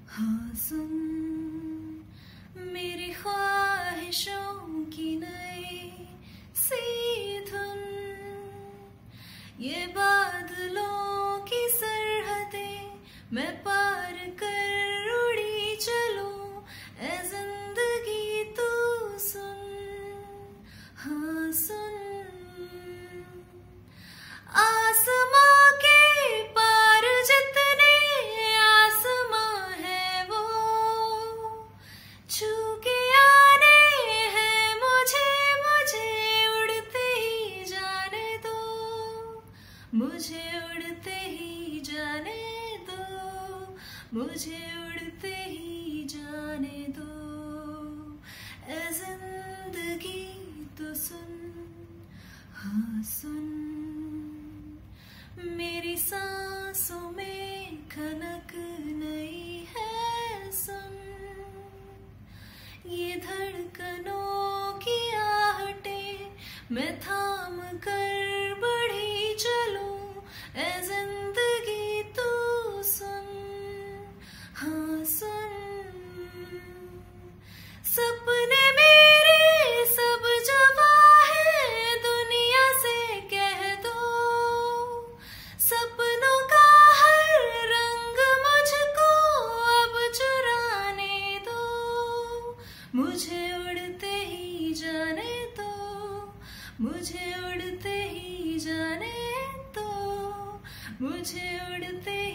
हाँ सुन मेरी ख्वाहिशों की नई सी धुन, ये बादलों की सरहदें मैं पार कर उड़ी चलूं, ए जिंदगी तू सुन। हाँ सुन आसमां के पार जितने आसमां है वो छू के आने हैं मुझे, मुझे उड़ते ही जाने दो, मुझे उड़ते ही जाने दो, मुझे उड़ते ही जाने दो। ए जिंदगी तो सुन, हाँ सुन मेरी सांसों में खनक नई है सुन, ये धड़कनों की आहटें मैं थाम कर बढ़ी चलूं, ए जिंदगी तू सुन। हाँ सुन सपने मेरे सब जवा है दुनिया से कह दो, सपनों का हर रंग मुझको अब चुराने दो, मुझे उड़ते ही जाने दो, मुझे उड़ते ही जाने दो, मुझे उड़ते